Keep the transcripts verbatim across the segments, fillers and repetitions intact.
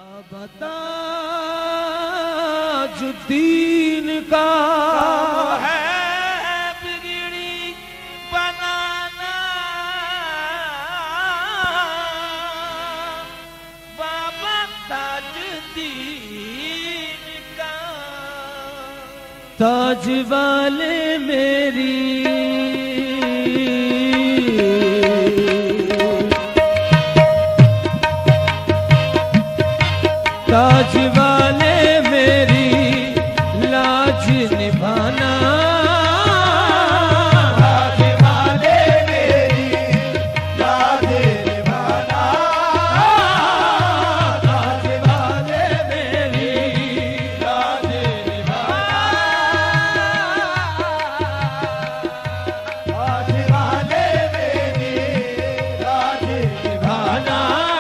ताजुद्दीन का है बिगड़ी बनाना, बाबा ताजुद्दीन का। ताजवाले मेरी ताजवाले मेरी लाज निभाना, ताजवाले मेरी लाज निभाना, ताजवाले मेरी लाज निभाना, ताजवाले मेरी लाज निभाना।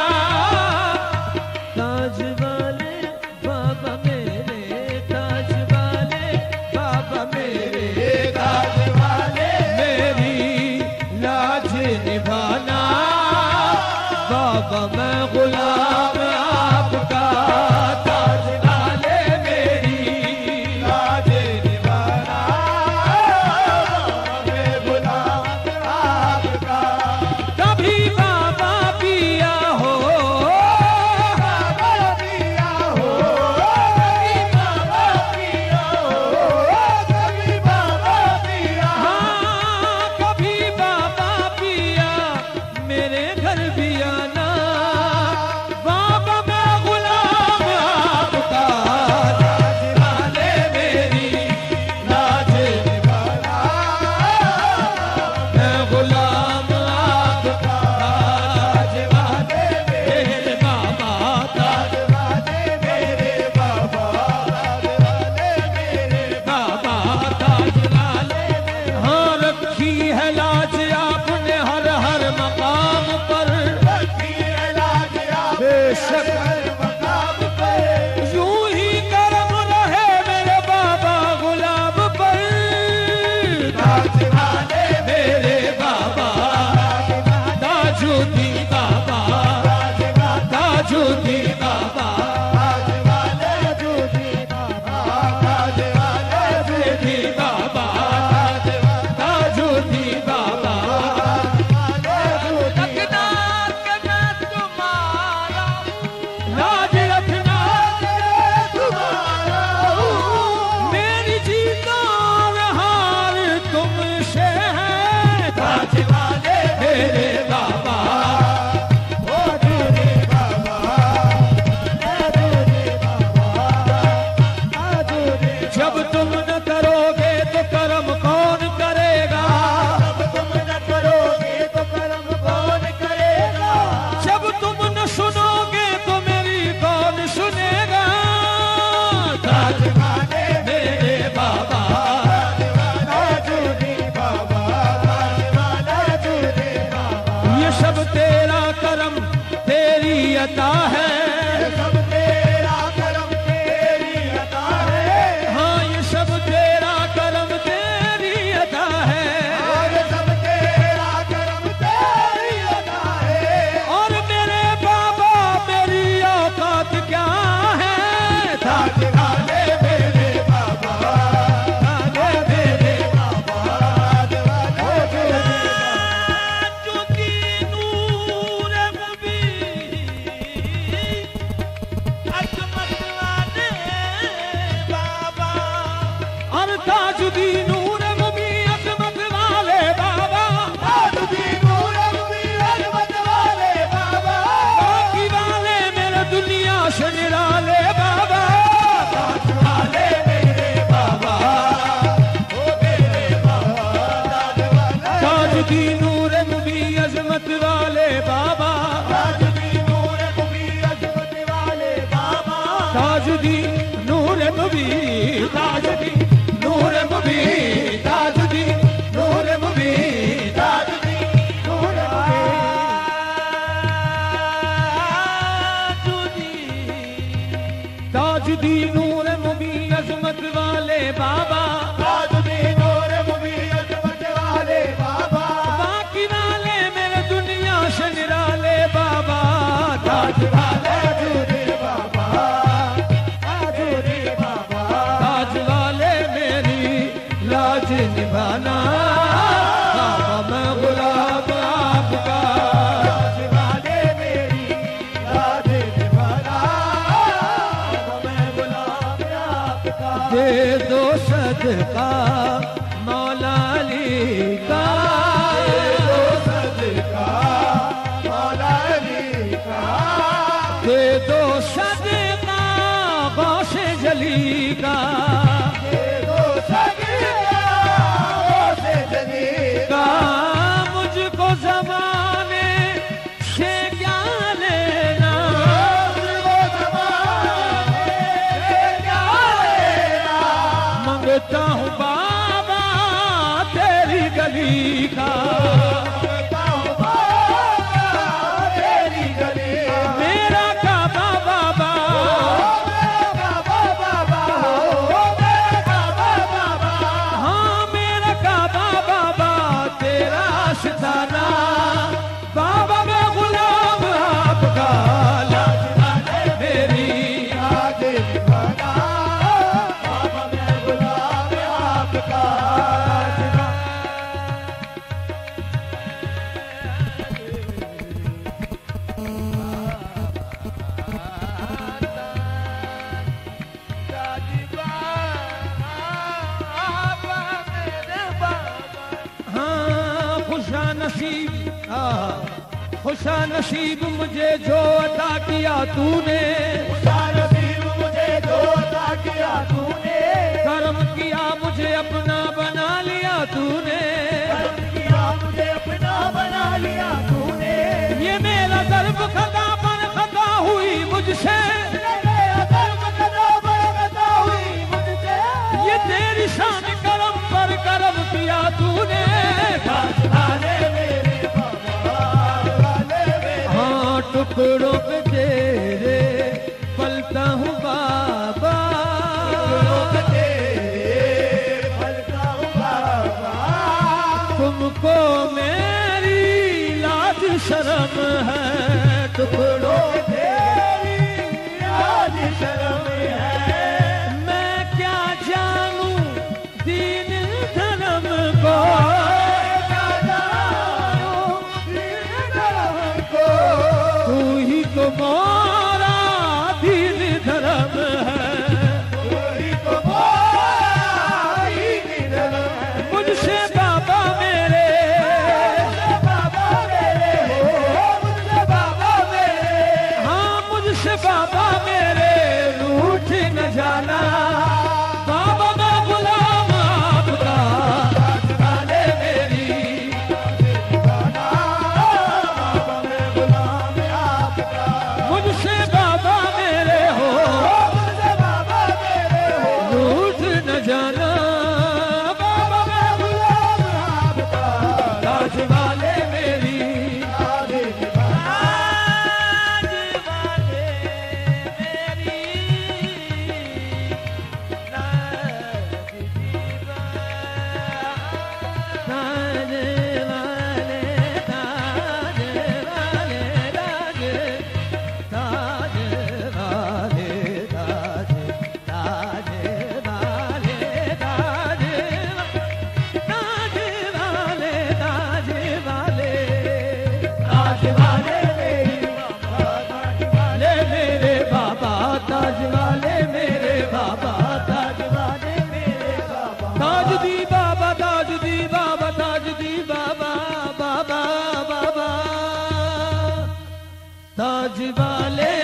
ताजवाले बाबा मेरे, ताजवाले बाबा मेरे, ताजवाले मेरी लाज निभाना, बाबा मैं गुलाम आपका। ताजवाले मेरी लाज निभाना, मैं गुलाम आपका। कभी बाबा पिया हो, अता है, सब तेरा करम तेरी अता है। हाँ ये सब तेरा करम तेरी अता है, हाँ ये सब तेरा करम तेरी अता है। और मेरे बाबा मेरी औकात क्या है, ताजवाले मेरे बाबा, ताजवाले मेरे बाबा, ताजवाले मेरे ताजुद्दीन नूर मुबी अज़मत वाले बाबा, ताजुद्दीन नूर मुबी अज़मत वाले बाबा, बाकी वाले मेरे दुनिया से निराले बाबा, ताजवाले मेरे बाबा, ओ मेरे बाबा, ताजुद्दीन नूर मुबी अज़मत वाले बाबा, ताजुद्दीन नूर मुबी अज़मत वाले बाबा, ताजुद्दीन नूर मुबी, ताजुद्दीन नूर मुबी, ताजुद्दीन नूर मुबी, ताजुद्दीन नूर मुबी, ताजुद्दीन नूर मुबी अज़मत वाले बाबा, ताजुद्दीन नूर मुबी अज़मत वाले बाबा, बाकी वाले मेरे दुनिया से निराले बाबा, ताजवाले मेरे बाबा। दे दो सदका मौला अली का, दे दो सदका मौला अली का, दे दो सदका गौसे जली का, दे दो सदका गौसे जली का, मुझको ज़माने से क्या लेना, मुझको ज़माने से क्या लेना, मंगता हूँ बाबा तेरी गली का, मंगता हूँ बाबा तेरी गली का, मेरा काबा बाबा, मेरा काबा बाबा, ओ मेरा काबा बाबा, हाँ मेरा काबा बाबा तेरा आशिकाना, बाबा मैं गुलाम आपका, लाज वाले मेरी आज निभाना, बाबा मैं गुलाम आपका, हाँ खुशा नसीब, हाँ खुशा नसीब मुझे जो अता किया तूने, नसीब मुझे जो अता किया तूने, करम किया मुझे अपना बना लिया तूने, कर्म किया मुझे अपना बना लिया तूने, ये मेरा दर्ब खता पर खता हुई मुझसे, मेरा कर्म कदा बरकता हुई मुझसे, ये तेरी शान करम पर करम किया तूने, वाले मेरे बाबा, वाले मेरे हाँ टुकड़ों पे तेरे पलता हूँ बाबा, लोग तेरे पलता हूँ बाबा, तुमको मेरी लाज शर्म है, टुकड़ों लोग तेरी आज शर्म है, मैं क्या जानूं दीन धर्म को, तू ही तो मोरा दीन धर्म है, मुझसे बाबा मेरे, हाँ मुझसे बाबा मेरे रूठ न जाना, बाबा मैं गुलाम आपका, वाले मेरी मुझसे बाबा मेरे हो, रूठ न जाना, बाबा मैं गुलाम आपका, ताज वाले मेरी ताज वाले मेरी ताज वाले ताज वाले ताज ताज वाले ताज ताज वाले ताज ताज वाले ताज वाले ताज वाले मेरे बाबा, ताज वाले मेरे बाबा, ताज वाले मेरे बाबा, ताज दी बाबा, ताज दी बाबा, ताज दी बाबा, बाबा बाबा ताज वाले